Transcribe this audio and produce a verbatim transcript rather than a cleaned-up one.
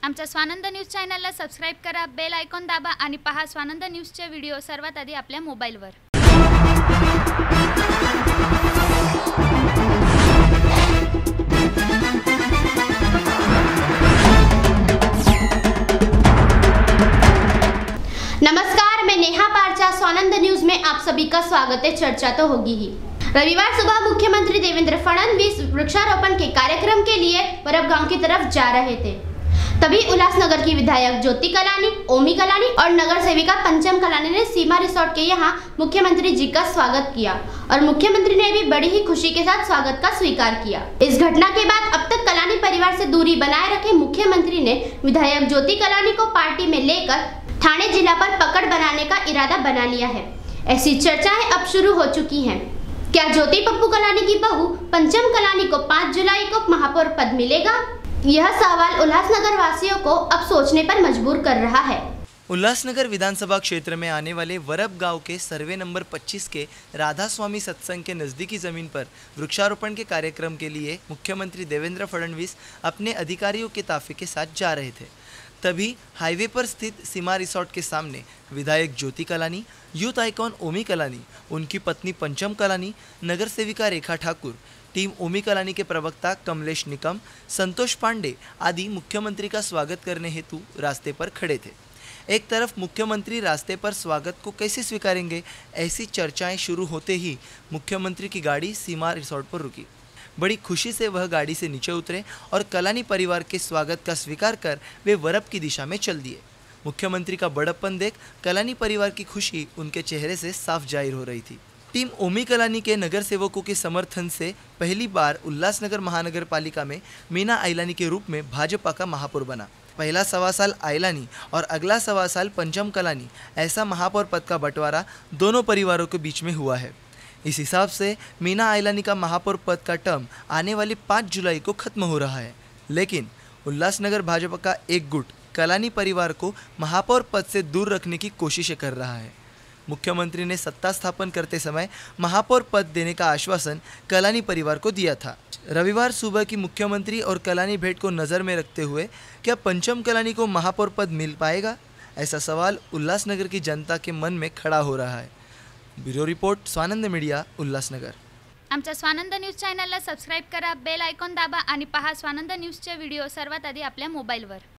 आमच्या स्वानंद न्यूज चॅनलला सबस्क्राइब करा, बेल आयकॉन दाबा आणि पहा स्वानंद न्यूजचे व्हिडिओ सर्वात आधी आपल्या मोबाईलवर। नमस्कार, मैं नेहा पारचा। स्वानंद न्यूज में आप सभी का स्वागत है। चर्चा तो होगी ही। रविवार सुबह मुख्यमंत्री देवेंद्र फडणवीस वृक्षारोपण के कार्यक्रम के लिए वरब गांव की तरफ जा रहे थे, तभी उल्लासनगर की विधायक ज्योति कलानी, ओमी कलानी और नगर सेविका पंचम कलानी ने सीमा रिसोर्ट के यहाँ मुख्यमंत्री जी का स्वागत किया और मुख्यमंत्री ने भी बड़ी ही खुशी के साथ स्वागत का स्वीकार किया। इस घटना के बाद अब तक कलानी परिवार से दूरी बनाए रखे मुख्यमंत्री ने विधायक ज्योति कलानी को पार्टी में लेकर ठाणे जिला पर पकड़ बनाने का इरादा बना लिया है। ऐसी चर्चाएं अब शुरू हो चुकी हैं। क्या ज्योति पप्पू कलानी की बहू पंचम कलानी को पाँच जुलाई को महापौर पद मिलेगा? यह सवाल उल्लासनगर वासियों को अब सोचने पर मजबूर कर रहा है। उल्लासनगर विधानसभा क्षेत्र में आने वाले वरब गांव के सर्वे नंबर पच्चीस के राधा स्वामी सत्संग के नज़दीकी ज़मीन पर वृक्षारोपण के कार्यक्रम के लिए मुख्यमंत्री देवेंद्र फडणवीस अपने अधिकारियों के ताफे के साथ जा रहे थे। तभी हाईवे पर स्थित सीमा रिसोर्ट के सामने विधायक ज्योति कलानी, यूथ आइकॉन ओमी कलानी, उनकी पत्नी पंचम कलानी, नगर सेविका रेखा ठाकुर, टीम ओमी कलानी के प्रवक्ता कमलेश निकम, संतोष पांडे आदि मुख्यमंत्री का स्वागत करने हेतु रास्ते पर खड़े थे। एक तरफ मुख्यमंत्री रास्ते पर स्वागत को कैसे स्वीकारेंगे, ऐसी चर्चाएं शुरू होते ही मुख्यमंत्री की गाड़ी सीमा रिसोर्ट पर रुकी। बड़ी खुशी से वह गाड़ी से नीचे उतरे और कलानी परिवार के स्वागत का स्वीकार कर वे वरब की दिशा में चल दिए। मुख्यमंत्री का बड़प्पन देख कलानी परिवार की खुशी उनके चेहरे से साफ जाहिर हो रही थी। टीम ओमी कलानी के नगर सेवकों के समर्थन से पहली बार उल्लासनगर महानगर पालिका में मीना आइलानी के रूप में भाजपा का महापौर बना। पहला सवा साल आइलानी और अगला सवा साल पंचम कलानी, ऐसा महापौर पद का बंटवारा दोनों परिवारों के बीच में हुआ है। इस हिसाब से मीना आइलानी का महापौर पद का टर्म आने वाली पाँच जुलाई को खत्म हो रहा है, लेकिन उल्लासनगर भाजपा का एक गुट कलानी परिवार को महापौर पद से दूर रखने की कोशिशें कर रहा है। मुख्यमंत्री ने सत्ता स्थापन करते समय महापौर पद देने का आश्वासन कलानी परिवार को दिया था। रविवार सुबह की मुख्यमंत्री और कलानी भेंट को नज़र में रखते हुए क्या पंचम कलानी को महापौर पद मिल पाएगा, ऐसा सवाल उल्लासनगर की जनता के मन में खड़ा हो रहा है। Bureau report, Swanand media, Ulhasnagar. आमच्या स्वानंद न्यूज चॅनलला सबस्क्राइब करा, बेल आयकॉन दाबा आणि पहा स्वानंद न्यूजचे व्हिडिओ सर्वात आधी आपल्या मोबाईलवर।